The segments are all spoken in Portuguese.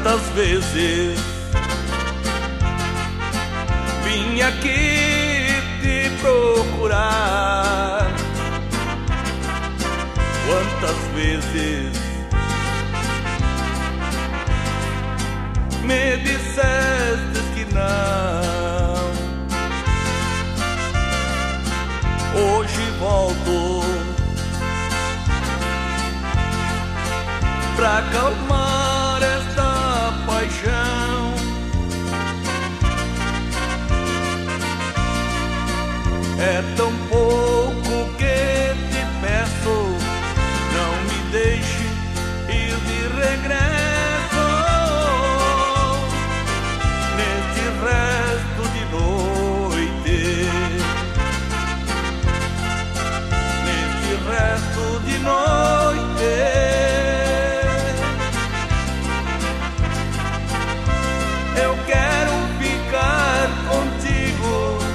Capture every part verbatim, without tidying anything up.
Quantas vezes vim aqui te procurar, quantas vezes me disseste que não. Hoje volto pra acalmar esta paixão. É tão pouco que te peço, não me deixe ir de regresso neste resto de noite, neste resto de noite. Eu quero ficar contigo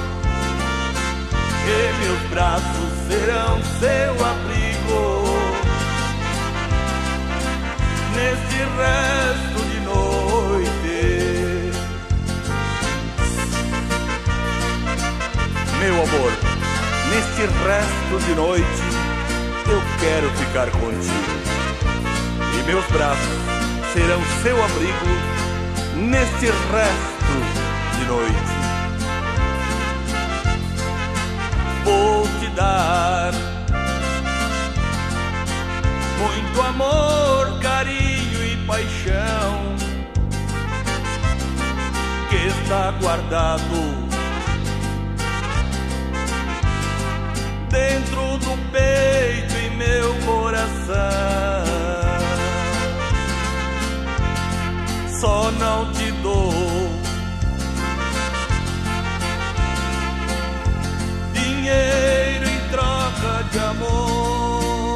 e meus braços serão seu abrigo neste resto de noite. Meu amor, neste resto de noite eu quero ficar contigo e meus braços serão seu abrigo neste resto de noite. Vou te dar muito amor, carinho e paixão que está guardado dentro do peito e meu coração. Só não te dou dinheiro em troca de amor,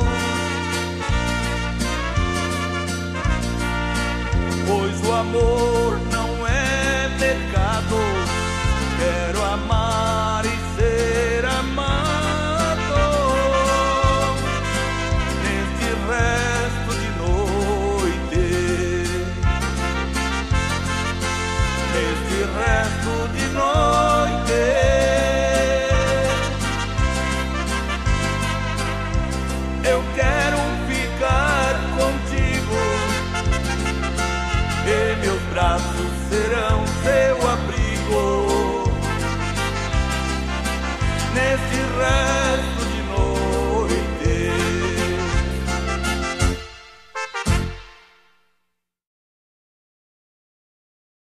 pois o amor não é mercado. Quero amar e ser amado neste resto de noite, neste resto de noite. Eu quero ficar contigo e meus braços serão seu abrigo neste resto